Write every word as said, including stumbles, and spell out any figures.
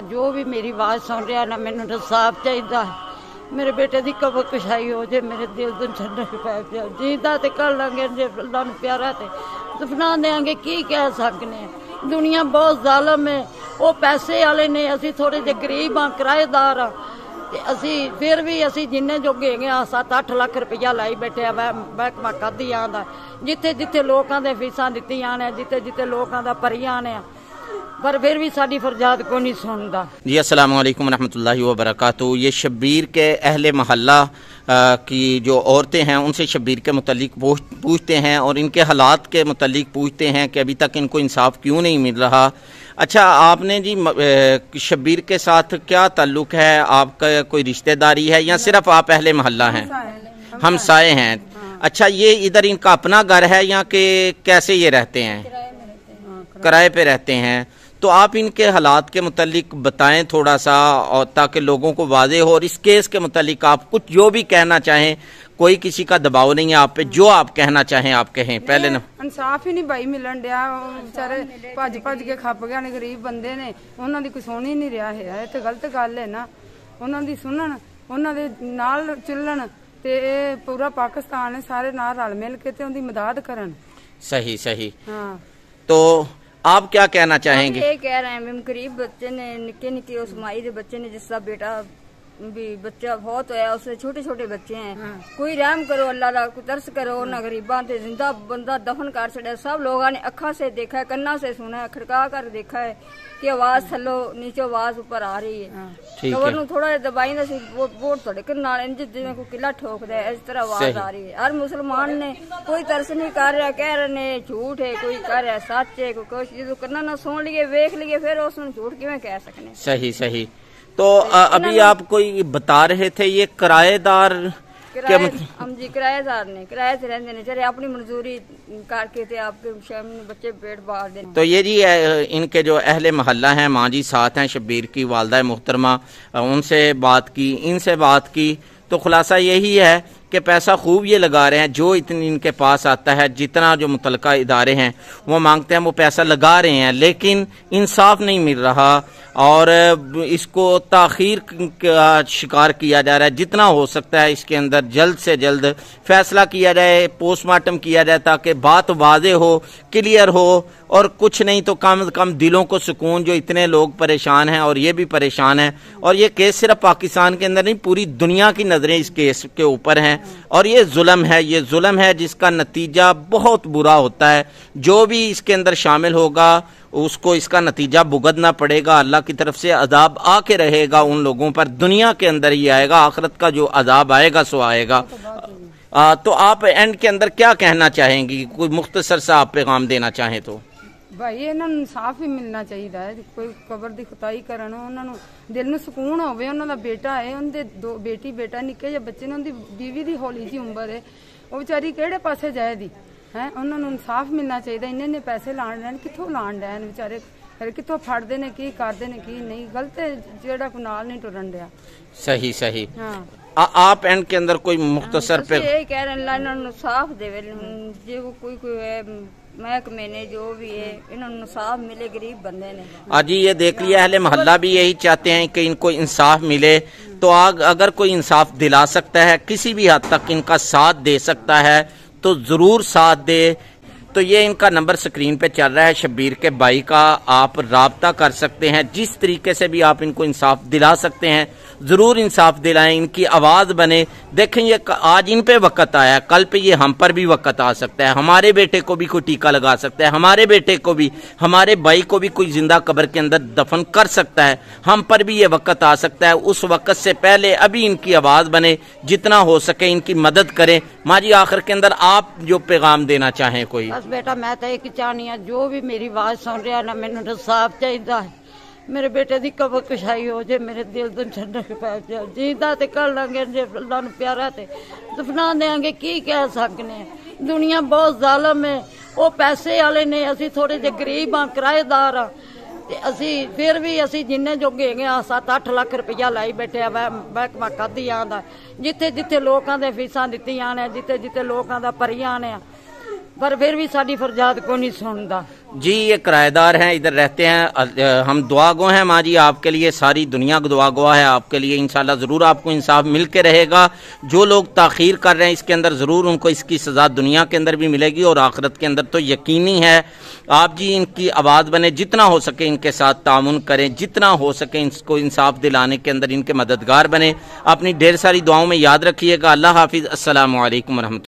ਜੋ ਵੀ ਮੇਰੀ ਆਵਾਜ਼ ਸੁਣ ਰਿਹਾ ਨਾ, ਮੈਨੂੰ ਇਨਸਾਫ ਚਾਹੀਦਾ। ਮੇਰੇ ਬੇਟੇ ਦੀ ਕਬਰ ਕੁਸ਼ਾਈ ਹੋ ਜੇ, ਮੇਰੇ ਦਿਲ ਤੋਂ ਠੰਡਕ ਪੈ ਜਾਏ। ਜੀਂਦਾ ਤੇ ਕਰ ਲਾਂਗੇ, ਜੇ ਅੱਲਾਹ ਨੂੰ ਪਿਆਰਾ ਤੇ ਦਫਨਾ ਦੇਾਂਗੇ। ਕੀ ਕਹਿ ਸਕਨੇ ਆ, ਦੁਨੀਆ ਬਹੁਤ ਜ਼ਾਲਮ ਹੈ। ਉਹ ਪੈਸੇ ਵਾਲੇ ਨੇ, ਅਸੀਂ ਥੋੜੇ ਜਿਹੇ ਗਰੀਬ ਹਾਂ, ਕਿਰਾਏਦਾਰ ਹਾਂ। ਤੇ ਅਸੀਂ ਫਿਰ ਵੀ ਅਸੀਂ ਜਿੰਨੇ ਜੋਗੇ ਹੈਗੇ ਆ, ਸੱਤ ਅੱਠ ਲੱਖ ਰੁਪਈਆ ਲਾਈ ਬੈਠੇ ਆ ਮਹਿਕਮਾ ਕਾਦੀਆਂ ਦਾ। ਜਿੱਥੇ ਜਿੱਥੇ ਲੋਕਾਂ ਦੇ ਫੀਸਾਂ ਦਿੱਤੀਆਂ ਨੇ, ਜਿੱਥੇ ਜਿੱਥੇ ਲੋਕਾਂ ਦਾ ਭਰੀਆਂ ਨੇ, पर फिर भी साड़ी फरजाद को नहीं सुनता। जी अस्सलाम वालेकुम रहमतुल्लाहि व बरकातहू। ये शब्बीर के अहले महल्ला की जो औरतें हैं उनसे शब्बीर के मुतल्लिक पूछते हैं और इनके हालात के मुतल्लिक पूछते हैं कि अभी तक इनको इंसाफ क्यों नहीं मिल रहा। अच्छा, आपने जी शब्बीर के साथ क्या ताल्लुक़ है? आपका कोई रिश्तेदारी है या सिर्फ आप अहले महल्ला हैं? हमसाए हैं। अच्छा, ये इधर इनका अपना घर है या कि कैसे ये रहते हैं? किराए पे रहते हैं। तो आप इनके हालात के मुतालिक बताएं थोड़ा सा, और ताकि लोगों को वाज़ेह हो। और इस केस के मुतालिक आप कुछ जो भी कहना चाहें, कोई किसी का दबाव नहीं है आप पे, जो आप कहना चाहें आप कहें। पहले ना इंसाफ ही नहीं भाई मिलन दिया, बेचारे भज भज के खप गए ने, गरीब बंदे ने, उन्हों की कोई सुन ही नहीं रहा है। तो गलत गल है ना, उन्हों की सुनन, उन्हों दे नाल चुलन ते पूरा पाकिस्तान सारे नाल रल मिल के ते उनकी मदद करन। सही सही। हाँ, तो आप क्या कहना चाहेंगे? ये कह रहे हैं गरीब बच्चे ने, निके निके उस माई दे बच्चे ने, जिसका बेटा भी बच्चा बहुत होया, उससे छोटे छोटे बच्चे हैं। हाँ। कोई रहम करो अल्लाह दा, कोई तरस करो ना गरीबां ते। जिंदा बंदा दफन कर छड़े। सब लोगों ने अखा से देखा है, कन्ना से सुना है, खड़का कर देखा है कि आवाज थलो नीचे आवाज ऊपर आ रही है। हाँ। कवर नूं थोड़ा दबाई दा सी, वोट थोड़े कन्ना इंज जिवें कोई किला ठोकदा है, इस तरह आवाज आ रही है। हर मुसलमान ने कोई तरस नहीं कर रहा, कह रहे ने झूठ है, कोई कह रहा सच है, कोई कुछ। जो कन्ना ना सुन लिए वेख लिए, फिर उस झूठ किवें कह सकने। सही सही। तो आ, अभी आप कोई बता रहे थे ये किराएदार क्या मतलब? हम जी किराएदार ने, किराए से रहते हैं, चले अपनी मंजूरी करके थे आपके बच्चे पेट बाहर दें। तो ये जी इनके जो अहले महल्ला हैं, माँ जी साथ हैं, शब्बीर की वालदा मोहतरमा, उनसे बात की, इनसे बात की, तो खुलासा यही है कि पैसा खूब ये लगा रहे हैं। जो इतनी इनके पास आता है, जितना जो मुतलका इदारे हैं वो मांगते हैं, वो पैसा लगा रहे हैं, लेकिन इंसाफ नहीं मिल रहा और इसको ताखीर का शिकार किया जा रहा है। जितना हो सकता है इसके अंदर जल्द से जल्द फैसला किया जाए, पोस्टमार्टम किया जाए, ताकि बात वाज़ेह हो, क्लियर हो, और कुछ नहीं तो कम से कम दिलों को सुकून। जो इतने लोग परेशान हैं और ये भी परेशान हैं, और ये केस सिर्फ पाकिस्तान के अंदर नहीं, पूरी दुनिया की नज़रें इस केस के ऊपर हैं। और ये जुल्म है, ये जुल्म है जिसका नतीजा बहुत बुरा होता है। जो भी इसके अंदर शामिल होगा उसको इसका नतीजा भुगतना पड़ेगा। अल्लाह की तरफ से अजाब आके रहेगा उन लोगों पर, दुनिया के अंदर ही आएगा, आखिरत का जो अजाब आएगा सो आएगा। आ, तो आप एंड के अंदर क्या कहना चाहेंगी? कोई मुख्तसर सा आप पैगाम देना चाहें तो? भाई इन्हां नूं इंसाफ ही मिलना चाहिए है। कोई कबर दी खुदाई करन, उन्हां नूं दिल नूं सुकून होवे। उन्हां दा बेटा है, उनदे दो बेटी बेटा, निक्के जे बच्चे ने, उनदी बीवी दी हौली जी उम्र है, वो बेचारी किहड़े पासे जाए दी है। उन्हां नूं इंसाफ मिलना चाहिए। इन्ने इन्ने पैसे लाण लैन, कित्थों लाण लैन बेचारे, फिर कित्थों फड़दे ने, की करदे ने, की नहीं। गलत है जेड़ा कोई नाल नहीं टुरन दिया। सही सही। हाँ, आ, आप एंड के अंदर कोई मुख्तसर पे यही कह रहे हैं अल्लाह इन्हां नूं साफ देवे। जो कोई कोई है महकमे ने, जो भी है, इन्होंने इंसाफ मिले, गरीब बंदे ने। आज ये देख लिया, अहले मोहल्ला भी यही चाहते हैं कि इनको इंसाफ मिले। तो आग अगर कोई इंसाफ दिला सकता है, किसी भी हद तक इनका साथ दे सकता है, तो जरूर साथ दे। तो ये इनका नंबर स्क्रीन पे चल रहा है, शब्बीर के भाई का। आप राब्ता कर सकते हैं, जिस तरीके से भी आप इनको इंसाफ दिला सकते हैं जरूर इंसाफ दिलाएं, इनकी आवाज बने। देखें, ये आज इन पे वक्त आया, कल पे ये हम पर भी वक्त आ सकता है। हमारे बेटे को भी कोई टीका लगा सकता है, हमारे बेटे को भी, हमारे भाई को भी कोई जिंदा कब्र के अंदर दफन कर सकता है। हम पर भी ये वक्त आ सकता है। उस वक्त से पहले अभी इनकी आवाज बने, जितना हो सके इनकी मदद करें। माँ जी, आखिर के अंदर आप जो पैगाम देना चाहें कोई? बस बेटा, मैं तो एक चाहनी हाँ, जो भी मेरी आवाज सुन रहा ना, मैनू इंसाफ चाहिए है। मेरे बेटे की कबर कुशाई हो जे, मेरे दिल तो ठंडक पै जाए। जींदा ते कर लांगे, जे अल्लाह नूं प्यारा ते दफना देंगे। की कह सकने, दुनिया बहुत ज़ालम है। वो पैसे वाले ने, असी थोड़े जे गरीब हाँ, किराएदार हाँ। ते असी फिर भी असी जिन्ने जोगे हैगे आ, सत्त अठ लाख रुपया लाई बैठे आ महकमा कादियां दा। जिथे जिथे लोकां दे फीसां दित्तियां ने, जिथे जिथे लोकां दा भरियां ने, पर फिर भी साडी फरजाद को नहीं सुनदा। جی یہ کرایہ دار ہیں، ادھر رہتے ہیں، ہم دعا گو ہیں ماں جی آپ کے لیے، ساری دنیا کو دعا گوا ہے آپ کے لیے، انشاءاللہ ضرور آپ کو انصاف مل کے رہے گا۔ جو لوگ تاخیر کر رہے ہیں اس کے اندر ضرور ان کو اس کی سزا دنیا کے اندر بھی ملے گی اور آخرت کے اندر تو یقینی ہے۔ آپ جی ان کی آواز بنے، جتنا ہو سکے ان کے ساتھ تعاون کریں، جتنا ہو سکے ان کو انصاف دلانے کے اندر ان کے مددگار بنے۔ اپنی ڈھیر ساری دعاؤں میں یاد رکھیے گا۔ اللہ حافظ، السلام علیکم ورحمۃ اللہ۔